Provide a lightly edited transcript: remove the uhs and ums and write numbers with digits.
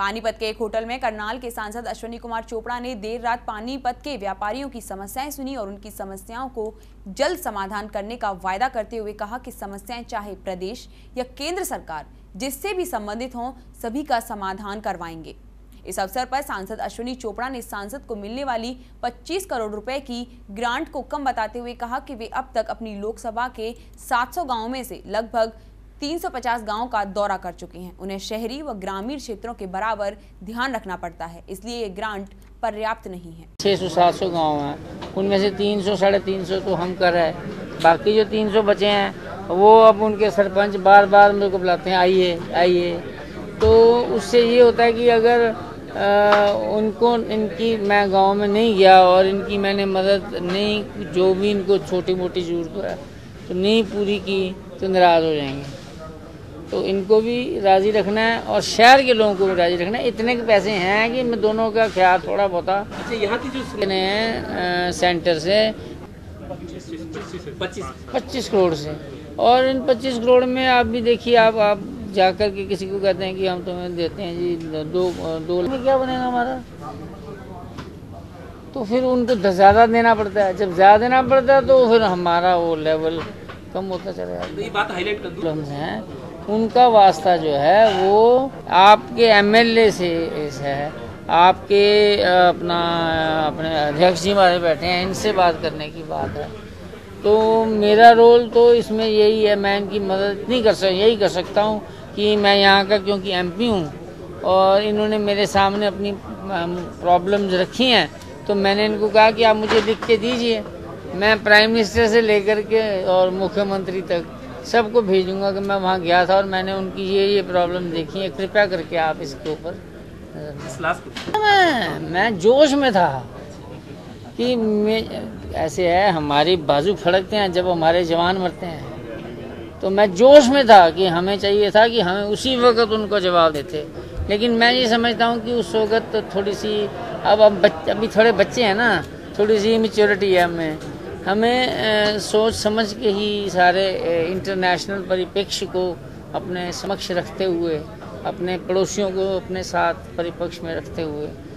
पानीपत के एक होटल में करनाल के सांसद अश्विनी कुमार चोपड़ा ने देर रात पानीपत के व्यापारियों की समस्याएं सुनी और उनकी समस्याओं को जल्द समाधान करने का वायदा करते हुए कहा कि समस्याएं चाहे प्रदेश या केंद्र सरकार जिससे भी संबंधित हों सभी का समाधान करवाएंगे। इस अवसर पर सांसद अश्विनी चोपड़ा ने सांसद को मिलने वाली 25 करोड़ रुपए की ग्रांट को कम बताते हुए कहा कि वे अब तक अपनी लोकसभा के 700 गांवों में से लगभग 350 गांवों का दौरा कर चुके हैं। उन्हें शहरी व ग्रामीण क्षेत्रों के बराबर ध्यान रखना पड़ता है, इसलिए ये ग्रांट पर्याप्त नहीं है। 600-700 गांव हैं, उनमें से 300-350 तो हम कर रहे हैं, बाकी जो 300 बचे हैं वो अब उनके सरपंच बार बार मेरे को बुलाते हैं आइए आइए। तो उससे ये होता है कि अगर उनको इनकी मैं गांव में नहीं गया और इनकी मैंने मदद नहीं, जो भी इनको छोटी मोटी ज़रूरत है तो नहीं पूरी की तो नाराज़ हो जाएंगे। तो इनको भी राज़ी रखना है और शहर के लोगों को भी राज़ी रखना है। इतने के पैसे हैं कि मैं दोनों का ख्याल थोड़ा बहुत अच्छा यहाँ की जो सेंटर से 25 करोड़ से, और इन 25 करोड़ में आप भी देखिए, आप जाकर के किसी को कहते हैं कि हम तुम्हें देते हैं जी दो में क्या बनेगा हमारा, तो फिर उनको ज़्यादा देना पड़ता है। जब ज़्यादा देना पड़ता है तो फिर हमारा वो लेवल कम होता चला जाता है। तो ये बात हाईलाइट कर दूं हैं उनका वास्ता जो है वो आपके एमएलए से है, आपके अपने अध्यक्ष जी हमारे बैठे हैं, इनसे बात करने की बात है। तो मेरा रोल तो इसमें यही है, मैं इनकी मदद नहीं कर सकता, यही कर सकता हूँ कि मैं यहाँ का क्योंकि एमपी हूँ और इन्होंने मेरे सामने अपनी प्रॉब्लम्स रखी हैं, तो मैंने इनको कहा कि आप मुझे लिख के दीजिए, मैं प्राइम मिनिस्टर से लेकर के और मुख्यमंत्री तक सबको भेजूंगा कि मैं वहाँ गया था और मैंने उनकी ये प्रॉब्लम देखी है, कृपया करके आप इसके ऊपर। मैं जोश में था कि ऐसे है, हमारी बाजू फड़कते हैं जब हमारे जवान मरते हैं, तो मैं जोश में था कि हमें चाहिए था कि हमें उसी वक्त उनको जवाब देते। लेकिन मैं ये समझता हूँ कि उस वक्त थोड़ी सी अभी थोड़े बच्चे हैं ना, थोड़ी सी मैच्योरिटी है हमें सोच समझ के ही सारे इंटरनेशनल परिप्रेक्ष्य को अपने समक्ष रखते हुए, अपने पड़ोसियों को अपने साथ परिप्रेक्ष्य में रखते हुए